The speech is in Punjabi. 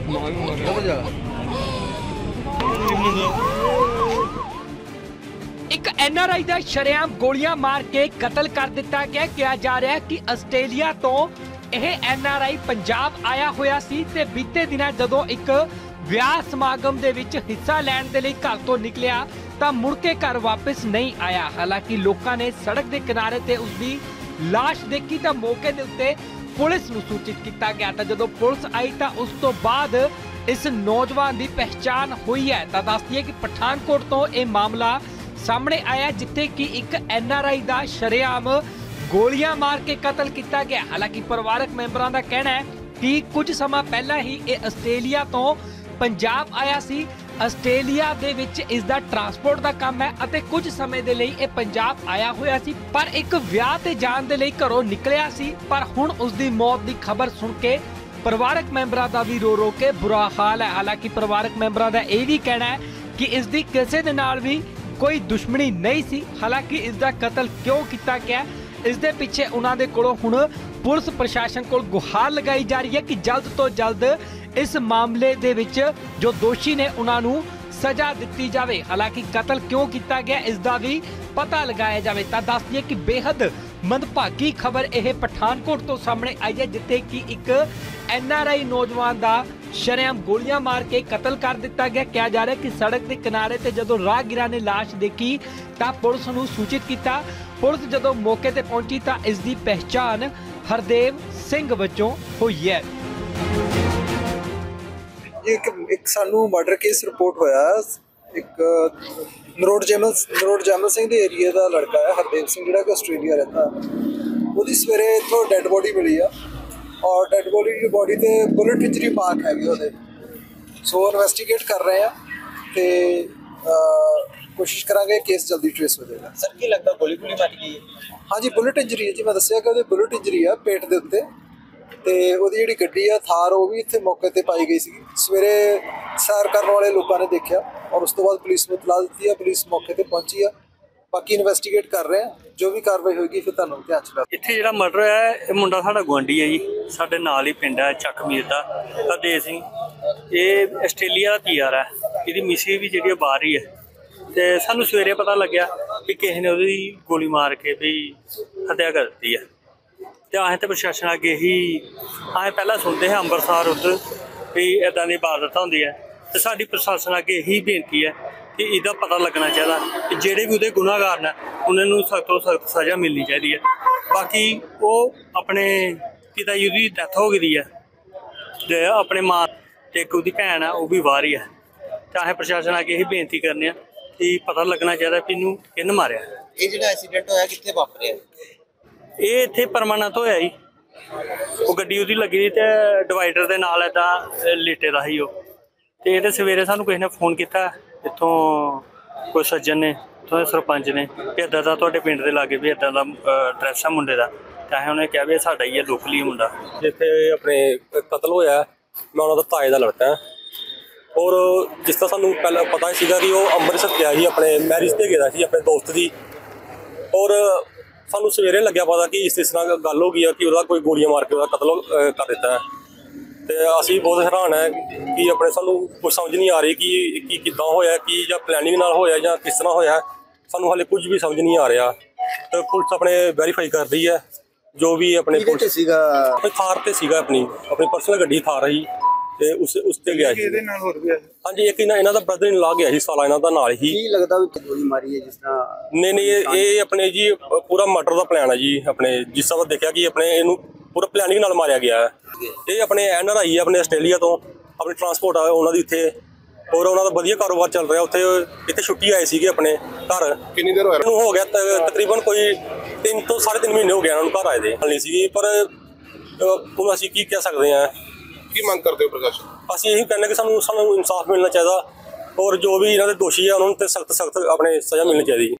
एक NRI ਦਾ ਸ਼ਰੇਆਮ ਗੋਲੀਆਂ ਮਾਰ ਕੇ ਕਤਲ ਕਰ ਦਿੱਤਾ ਗਿਆ। ਕਿਹਾ ਜਾ ਰਿਹਾ ਕਿ ਆਸਟ੍ਰੇਲੀਆ ਤੋਂ ਇਹ NRI ਪੰਜਾਬ ਆਇਆ ਹੋਇਆ ਸੀ ਤੇ ਬੀਤੇ ਦਿਨਾਂ ਜਦੋਂ ਇੱਕ ਵਿਆਹ ਸਮਾਗਮ ਦੇ ਵਿੱਚ ਹਿੱਸਾ ਲੈਣ ਦੇ ਲਈ ਘਰ ਤੋਂ ਨਿਕਲਿਆ ਤਾਂ ਮੁੜ ਕੇ ਘਰ ਵਾਪਸ ਨਹੀਂ ਆਇਆ। ਹਾਲਾਂਕਿ ਲੋਕਾਂ ਨੇ ਸੜਕ ਦੇ ਕਿਨਾਰੇ ਤੇ ਉਸਦੀ ਲਾਸ਼ ਦੇਖੀ ਤਾਂ ਮੌਕੇ ਦੇ ਉੱਤੇ ਪੁਲਿਸ ਨੂੰ ਸੂਚਿਤ ਕੀਤਾ ਗਿਆ ਤਾਂ ਜਦੋਂ ਪੁਲਿਸ ਆਈ ਤਾਂ ਉਸ ਤੋਂ ਬਾਅਦ ਇਸ ਨੌਜਵਾਨ ਦੀ ਪਹਿਚਾਣ ਹੋਈ ਹੈ। ਤਾਂ ਦੱਸ ਦਈਏ ਕਿ ਪਠਾਨਕੋਟ ਤੋਂ ਇਹ ਮਾਮਲਾ ਸਾਹਮਣੇ ਆਇਆ ਜਿੱਥੇ ਕਿ ਇੱਕ NRI ਦਾ ਸ਼ਰੇਆਮ ਗੋਲੀਆਂ ਮਾਰ ਕੇ ਕਤਲ ਕੀਤਾ ਗਿਆ। ਹਾਲਾਂਕਿ ਪਰਿਵਾਰਕ ਮੈਂਬਰਾਂ ਦਾ ਕਹਿਣਾ ਹੈ ਕਿ ਕੁਝ ਸਮਾਂ ਪਹਿਲਾਂ ਹੀ ਇਹ ਆਸਟ੍ਰੇਲੀਆ ਤੋਂ ਪੰਜਾਬ ਆਇਆ ਸੀ। ਆਸਟ੍ਰੇਲੀਆ ਦੇ ਵਿੱਚ ਇਸ ਦਾ ਟਰਾਂਸਪੋਰਟ ਦਾ ਕੰਮ ਹੈ ਅਤੇ ਕੁਝ ਸਮੇਂ ਦੇ ਲਈ ਇਹ ਪੰਜਾਬ ਆਇਆ ਹੋਇਆ ਸੀ ਪਰ ਇੱਕ ਵਿਆਹ ਤੇ ਜਾਣ ਦੇ ਲਈ ਘਰੋਂ ਨਿਕਲਿਆ ਸੀ। ਪਰ ਹੁਣ ਉਸ ਦੀ ਮੌਤ ਦੀ ਖਬਰ ਸੁਣ ਕੇ ਪਰਿਵਾਰਕ ਮੈਂਬਰਾਂ ਦਾ ਵੀ ਰੋ ਕੇ ਬੁਰਾ ਹਾਲ ਹੈ। ਹਾਲਾਂਕਿ ਪਰਿਵਾਰਕ ਮੈਂਬਰਾਂ ਦਾ ਇਹ ਵੀ ਕਹਿਣਾ ਹੈ ਕਿ ਇਸ ਦੀ ਕਿਸੇ ਦੇ ਨਾਲ ਵੀ ਕੋਈ ਦੁਸ਼ਮਣੀ ਨਹੀਂ ਸੀ। ਹਾਲਾਂਕਿ ਇਸ ਦਾ ਕਤਲ ਕਿਉਂ ਕੀਤਾ ਗਿਆ ਇਸ ਦੇ ਪਿੱਛੇ ਉਹਨਾਂ ਦੇ ਕੋਲੋਂ ਹੁਣ ਪੁਲਿਸ ਪ੍ਰਸ਼ਾਸਨ ਕੋਲ ਗੁਹਾਰ ਲਗਾਈ ਜਾ ਰਹੀ ਹੈ ਕਿ ਜਲਦ ਤੋਂ ਜਲਦ ਇਸ ਮਾਮਲੇ ਦੇ ਵਿੱਚ ਜੋ ਦੋਸ਼ੀ ਨੇ ਉਹਨਾਂ ਨੂੰ ਸਜ਼ਾ ਦਿੱਤੀ ਜਾਵੇ। ਹਾਲਾਂਕਿ ਕਤਲ ਕਿਉਂ ਕੀਤਾ ਗਿਆ ਇਸ ਦਾ ਵੀ ਪਤਾ ਲਗਾਇਆ ਜਾਵੇ। ਤਾਂ ਦੱਸ ਦਈਏ ਕਿ ਬੇहद ਮੰਦਭਾਗੀ ਖਬਰ ਇਹ ਪਠਾਨਕੋਟ ਤੋਂ ਸਾਹਮਣੇ ਆਈ ਹੈ ਜਿੱਥੇ ਕਿ ਇੱਕ NRI ਨੌਜਵਾਨ ਦਾ ਸ਼ਰੇਆਮ ਗੋਲੀਆਂ ਮਾਰ ਕੇ ਕਤਲ ਕਰ ਦਿੱਤਾ ਗਿਆ। ਕਿਹਾ ਜਾ ਰਿਹਾ ਕਿ ਸੜਕ ਦੇ ਕਿਨਾਰੇ ਤੇ ਜਦੋਂ ਰਾਹਗੀਰਾਂ ਨੇ ਲਾਸ਼ ਦੇਖੀ ਤਾਂ ਪੁਲਿਸ ਨੂੰ ਸੂਚਿਤ ਕੀਤਾ। ਪੁਲਿਸ ਜਦੋਂ ਮੌਕੇ ਤੇ ਪਹੁੰਚੀ ਤਾਂ ਇਸ ਦੀ ਪਹਿਚਾਣ ਹਰਦੇਵ ਸਿੰਘ ਵਜੋਂ ਹੋਈ ਹੈ। ਇੱਕ ਸਾਨੂੰ ਮਰਡਰ ਕੇਸ ਰਿਪੋਰਟ ਹੋਇਆ ਇੱਕ ਨਰੋੜ ਜੈਮਲ ਸਿੰਘ ਦੇ ਏਰੀਆ ਦਾ ਲੜਕਾ ਹੈ ਹਰਦੇਵ ਸਿੰਘ ਜਿਹੜਾ ਕਿ ਆਸਟ੍ਰੇਲੀਆ ਰਹਿੰਦਾ। ਉਹਦੀ ਸਵੇਰੇ ਇੱਥੋਂ ਡੈੱਡ ਬੋਡੀ ਮਿਲੀ ਆ ਔਰ ਡੈੱਡ ਬੋਡੀ ਤੇ ਬੁਲਟ ਇੰਜਰੀ ਮਾਰਕ ਹੈਗੀ ਉਹਦੇ। ਸੋ ਇਨਵੈਸਟੀਗੇਟ ਕਰ ਰਹੇ ਆ ਤੇ ਕੋਸ਼ਿਸ਼ ਕਰਾਂਗੇ ਕੇਸ ਜਲਦੀ ਟ੍ਰੇਸ ਹੋ ਜਾਏਗਾ। ਸਰ ਕੀ ਲੱਗਦਾ ਗੋਲੀ ਮਾਰੀ ਗਈ ਹੈ? ਹਾਂਜੀ ਬੁਲਟ ਇੰਜਰੀ ਹੈ ਜੀ। ਮੈਂ ਦੱਸਿਆ ਕਿ ਉਹਦੇ ਬੁਲਟ ਇੰਜਰੀ ਆ ਪੇਟ ਦੇ ਉੱਤੇ ਤੇ ਉਹਦੀ ਜਿਹੜੀ ਗੱਡੀ ਆ ਥਾਰ ਉਹ ਵੀ ਇੱਥੇ ਮੌਕੇ ਤੇ ਪਾਈ ਗਈ ਸੀ। ਸਵੇਰੇ ਸੈਰ ਕਰਨ ਵਾਲੇ ਲੋਕਾਂ ਨੇ ਦੇਖਿਆ ਔਰ ਉਸ ਤੋਂ ਬਾਅਦ ਪੁਲਿਸ ਨੂੰ ਇਤਲਾਹ ਦਿੱਤੀ ਆ। ਪੁਲਿਸ ਮੌਕੇ ਤੇ ਪਹੁੰਚੀ ਆ। ਬਾਕੀ ਇਨਵੈਸਟੀਗੇਟ ਕਰ ਰਹੇ ਆ ਜੋ ਵੀ ਕਾਰਵਾਈ ਹੋਏਗੀ ਫਿਰ ਤੁਹਾਨੂੰ ਧਿਆਨ ਚ ਰੱਖ। ਇੱਥੇ ਜਿਹੜਾ ਮਰਡਰ ਹੈ ਇਹ ਮੁੰਡਾ ਸਾਡਾ ਗੁਆਂਢੀ ਹੈ ਜੀ, ਸਾਡੇ ਨਾਲ ਹੀ ਪਿੰਡ ਹੈ ਚੱਕਮੀਰ ਦਾ ਹਰਦੇਵ ਸਿੰਘ। ਇਹ ਆਸਟ੍ਰੇਲੀਆ ਦਾ PR ਹੈ। ਇਹਦੀ ਮਿਸੀ ਵੀ ਜਿਹੜੀ ਬਾਹਰ ਹੀ ਹੈ ਤੇ ਸਾਨੂੰ ਸਵੇਰੇ ਪਤਾ ਲੱਗਿਆ ਕਿ ਕਿਸੇ ਨੇ ਉਹਦੀ ਗੋਲੀ ਮਾਰ ਕੇ ਵੀ ਹੱਤਿਆ ਕਰ ਦਿੱਤੀ ਹੈ ਤੇ ਅਸੀਂ ਤਾਂ ਪ੍ਰਸ਼ਾਸਨ ਅੱਗੇ ਹੀ ਅਸੀਂ ਪਹਿਲਾਂ ਸੁਣਦੇ ਹਾਂ ਅੰਮ੍ਰਿਤਸਰ ਉੱਧਰ ਵੀ ਇੱਦਾਂ ਦੀ ਵਾਰਦਾਤਾਂ ਹੁੰਦੀ ਹੈ ਤੇ ਸਾਡੀ ਪ੍ਰਸ਼ਾਸਨ ਅੱਗੇ ਇਹੀ ਬੇਨਤੀ ਹੈ ਕਿ ਇਹਦਾ ਪਤਾ ਲੱਗਣਾ ਚਾਹੀਦਾ ਕਿ ਜਿਹੜੇ ਵੀ ਉਹਦੇ ਗੁਨਾਹਗਾਰ ਨੇ ਉਹਨਾਂ ਨੂੰ ਸਖਤ ਤੋਂ ਸਖਤ ਸਜ਼ਾ ਮਿਲਣੀ ਚਾਹੀਦੀ ਹੈ। ਬਾਕੀ ਉਹ ਆਪਣੇ ਪਿਤਾ ਜੀ ਦੀ ਡੈਥ ਹੋ ਗਈ ਹੈ ਤੇ ਆਪਣੇ ਮਾਂ ਤੇ ਇੱਕ ਉਹਦੀ ਭੈਣ ਆ ਉਹ ਵੀ ਬਾਹਰ ਹੀ ਹੈ ਤਾਂ ਅਸੀਂ ਪ੍ਰਸ਼ਾਸਨ ਅੱਗੇ ਇਹੀ ਬੇਨਤੀ ਕਰਨੇ ਆ ਕਿ ਪਤਾ ਲੱਗਣਾ ਚਾਹੀਦਾ ਕਿ ਇਹਨੂੰ ਕਿਹਨੇ ਮਾਰਿਆ। ਇਹ ਜਿਹੜਾ ਐਕਸੀਡੈਂਟ ਹੋਇਆ ਕਿੱਥੇ ਵਾਪਰਿਆ? ਇਹ ਇੱਥੇ ਪਰਮਾਨੈਂਟ ਹੋਇਆ ਜੀ। ਉਹ ਗੱਡੀ ਉਹਦੀ ਲੱਗੀ ਤੇ ਡਿਵਾਈਡਰ ਦੇ ਨਾਲ ਏਦਾਂ ਲੇਟੇ ਦਾ ਸੀ ਉਹ ਤੇ ਇਹਦੇ ਸਵੇਰੇ ਸਾਨੂੰ ਕਿਸੇ ਨੇ ਫੋਨ ਕੀਤਾ ਇੱਥੋਂ ਕੋਈ ਸੱਜਣ ਨੇ ਇੱਥੋਂ ਦੇ ਸਰਪੰਚ ਨੇ ਕਿ ਇੱਦਾਂ ਦਾ ਤੁਹਾਡੇ ਪਿੰਡ ਦੇ ਲਾਗੇ ਵੀ ਇੱਦਾਂ ਦਾ ਐਡਰੈਸ ਆ ਮੁੰਡੇ ਦਾ ਤੇ ਅਸੀਂ ਉਹਨੇ ਕਿਹਾ ਵੀ ਸਾਡਾ ਹੀ ਹੈ ਲੋਕਲੀ ਮੁੰਡਾ। ਜਿੱਥੇ ਆਪਣੇ ਕਤਲ ਹੋਇਆ ਮੈਂ ਉਹਨਾਂ ਦਾ ਤਾਏ ਦਾ ਲੜਕਾ ਔਰ ਜਿਸ ਤਰ੍ਹਾਂ ਸਾਨੂੰ ਪਹਿਲਾਂ ਪਤਾ ਸੀਗਾ ਕਿ ਉਹ ਅੰਮ੍ਰਿਤਸਰ ਗਿਆ ਸੀ ਆਪਣੇ ਮੈਰਿਜ ਤੇ ਗਿਆ ਸੀ ਆਪਣੇ ਦੋਸਤ ਦੀ ਔਰ ਸਾਨੂੰ ਸਵੇਰੇ ਲੱਗਿਆ ਪਤਾ ਕਿ ਇਸ ਤਰ੍ਹਾਂ ਗੱਲ ਹੋ ਗਈ ਆ ਕਿ ਉਹਦਾ ਕੋਈ ਗੋਲੀਆਂ ਮਾਰ ਕੇ ਉਹਦਾ ਕਤਲ ਕਰ ਦਿੱਤਾ ਹੈ ਤੇ ਅਸੀਂ ਬਹੁਤ ਹੈਰਾਨ ਹੈ ਕਿ ਆਪਣੇ ਸਾਨੂੰ ਕੁਝ ਸਮਝ ਨਹੀਂ ਆ ਰਹੀ ਕਿ ਕਿੱਦਾਂ ਹੋਇਆ ਕਿ ਜਾਂ ਪਲੈਨਿੰਗ ਨਾਲ ਹੋਇਆ ਜਾਂ ਕਿਸ ਤਰ੍ਹਾਂ ਹੋਇਆ। ਸਾਨੂੰ ਹਾਲੇ ਕੁਝ ਵੀ ਸਮਝ ਨਹੀਂ ਆ ਰਿਹਾ ਤੇ ਪੁਲਿਸ ਆਪਣੇ ਵੈਰੀਫਾਈ ਕਰ ਰਹੀ ਹੈ ਜੋ ਵੀ ਆਪਣੇ ਥਾਰ ਤੇ ਸੀਗਾ ਆਪਣੀ ਪਰਸਨਲ ਗੱਡੀ ਥਾਰ ਰਹੀ ਤੇ ਉਸ ਤੇ ਗਿਆ ਸੀ। ਇਹਦੇ ਨਾਲ ਹੋਰ ਵੀ ਹਾਂਜੀ ਇੱਕ ਇਹਨਾਂ ਦਾ ਬ੍ਰਦਰ ਇਨ ਲਾ ਗਿਆ ਸੀ ਸਾਲਾ ਇਹਨਾਂ ਦਾ ਨਾਲ ਹੀ। ਕੀ ਲੱਗਦਾ ਵੀ ਗੋਲੀ ਮਾਰੀ ਹੈ ਜਿਸ ਤਰ੍ਹਾਂ? ਨਹੀਂ ਇਹ ਆਪਣੇ ਜੀ ਪੂਰਾ ਮਰਡਰ ਦਾ ਪਲਾਨ ਹੈ ਜੀ। ਆਪਣੇ ਜਿਸ ਤਰ੍ਹਾਂ ਦੇਖਿਆ ਕਿ ਆਪਣੇ ਇਹਨੂੰ ਪੂਰਾ ਪਲੈਨਿੰਗ ਨਾਲ ਮਾਰਿਆ ਗਿਆ ਹੈ। ਇਹ ਆਪਣੇ NRI ਆਪਣੇ ਆਸਟ੍ਰੇਲੀਆ ਤੋਂ ਆਪਣੀ ਟਰਾਂਸਪੋਰਟ ਆ ਉਹਨਾਂ ਦੀ ਇੱਥੇ ਔਰ ਉਹਨਾਂ ਦਾ ਵਧੀਆ ਕਾਰੋਬਾਰ ਚੱਲ ਰਿਹਾ ਉੱਥੇ। ਇੱਥੇ ਛੁੱਟੀ ਆਏ ਸੀਗੇ ਆਪਣੇ ਘਰ। ਕਿੰਨੀ ਦੇਰ ਹੋਇਆ? ਹੋ ਗਿਆ ਤਕਰੀਬਨ ਕੋਈ 3 ਤੋਂ 3.5 ਮਹੀਨੇ ਹੋ ਗਏ ਉਹਨਾਂ ਨੂੰ ਘਰ ਆਏ ਦੇ ਨਹੀਂ ਸੀ ਪਰ ਹੁਣ ਅਸੀਂ ਕੀ ਕਹਿ ਸਕਦੇ ਹਾਂ। ਕੀ ਮੰਗ ਕਰਦੇ ਹੋ ਪ੍ਰਸ਼ਾਸਨ? ਅਸੀਂ ਇਹੀ ਕਹਿੰਦੇ ਕਿ ਸਾਨੂੰ ਇਨਸਾਫ ਮਿਲਣਾ ਚਾਹੀਦਾ ਔਰ ਜੋ ਵੀ ਇਹਨਾਂ ਦੇ ਦੋਸ਼ੀ ਆ ਉਹਨਾਂ ਨੂੰ ਤੇ ਸਖਤ ਆਪਣੇ ਸਜ਼ਾ ਮਿਲਣੀ ਚਾਹੀਦੀ।